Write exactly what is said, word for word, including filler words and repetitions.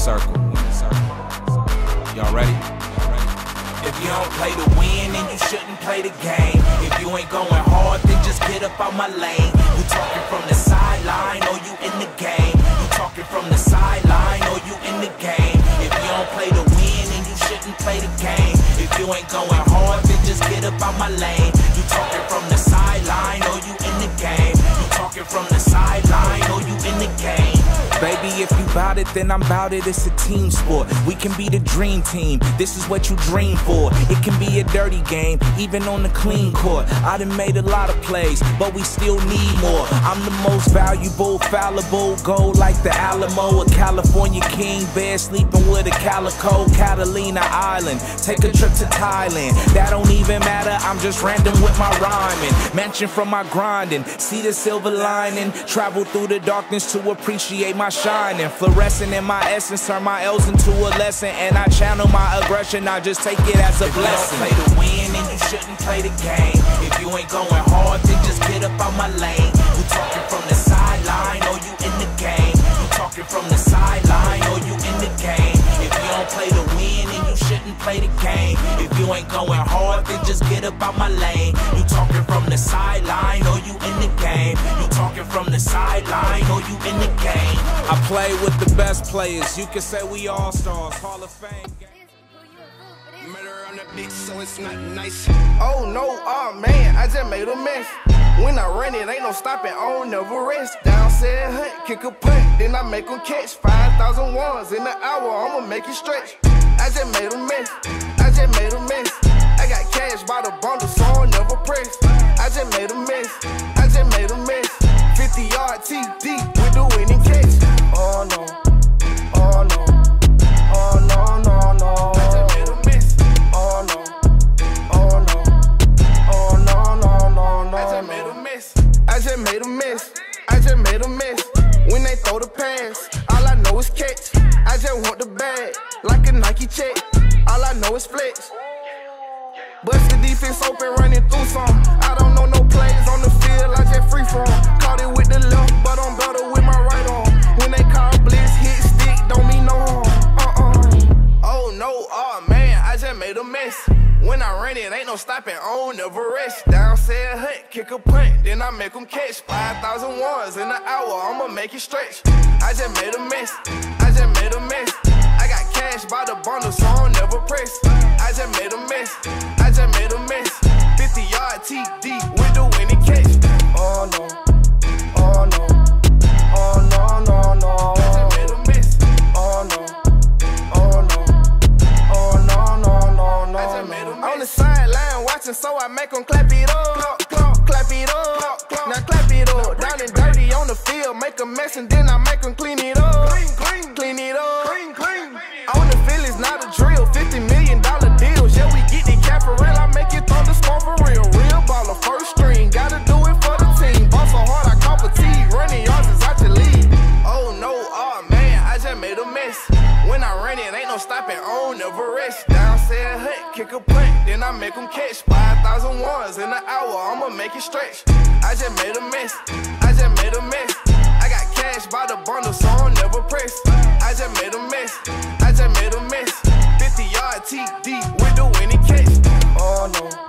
circle. Y'all ready? If you don't play to win, then you shouldn't play the game. If you ain't going hard, then just get up out my lane. You talking from the sideline, or you in the game? You talking from the sideline, or you in the game? If you don't play to win, then you shouldn't play the game. If you ain't going hard, then just get up out my lane. You talking from the sideline, or you in the game? You talking from the sideline, or you in the game? Baby, if you bout it, then I'm bout it. It's a team sport. We can be the dream team. This is what you dream for. It can be a dirty game, even on the clean court. I done made a lot of plays, but we still need more. I'm the most valuable, fallible, gold like the Alamo. A California king, bed sleeping with a calico. Catalina Island, take a trip to Thailand. That don't even matter, I'm just random with my rhyming. Mansion from my grinding, see the silver lining. Travel through the darkness to appreciate my shining. Fluorescent in my essence, turn my L's into a lesson. And I channel my aggression, I just take it as a if blessing. If you don't play to win, then you shouldn't play the game. If you ain't going hard, then just get up out my lane. You talking from the sideline, or you in the game? You talking from the sideline, or you in the game? If you don't play to win, then you shouldn't play the game. If you ain't going hard, then just get up out my lane. You talking from the sideline, or you in the game? You talking from the sideline, or you in the game? I play with the best players. You can say we all stars, Hall of Fame. Murder on the beat, so it's not nice. Oh no, oh man, I just made a mess. When I run it, ain't no stopping, I don't never rest. Down said hunt, kick a punt, then I make them catch. five thousand ones in an hour, I'ma make it stretch. I just made a mess, I just made a mess. I got cash by the bundle, so I'll never press. I just made a mess, I just made a mess. fifty yard T D with the winning catch. Oh no, oh no, oh no, no, no. I just made a mess. Oh no, oh no, oh no, no, no, no. I just made a mess. I just made a mess. I just made a mess. When they throw the pass, all I know is catch. I just want the bag, like a Nike check. All I know is flex. Bust the defense open, running through some. I don't know no plays on the field, I just free from. Caught it with the left, but I'm better with my right arm. When they call blitz, hit stick, don't mean no harm. Uh-uh. Oh no, oh man, I just made a mess. When I run it, ain't no stopping, I don't never rest. Down said hunt, kick a punt, then I make them catch. five thousand ones in an hour, I'ma make it stretch. I just made a mess, I just made a mess. I got cash by the bundle, so I'll never press. I just made a mess, I just made a mess. fifty yard T D with the winning catch. Oh no, oh no, oh no, no, no. I just made a mess. Oh no, oh no, oh no, no, no, no. I just made a mess. On the sideline watching, so I make them clap it up. Clap, clap, clap it up. Now clap it up. Down and dirty on the field, make a mess and then I make them clean it up. Clean, clean, clean it up. Clean, clean. On the field is not a drill, fifty million dollar deals. Yeah, we get the cap for real, I make it thunderstorm for real. Real baller, first string, gotta do it for the team. Ball so hard, I call fatigue, running yards is out your league. Oh no, oh man, I just made a mess. When I run it, ain't no stopping, I don't never rest. Down said hunt, kick a punt, then I make them catch. five thousand ones in an hour, I'ma make it stretch. I just made a mess, I just made a mess. I got cash by the bundle, so I'll never press. I just made a mess, I just made a mess. fifty yard T D with the winning catch. Oh no.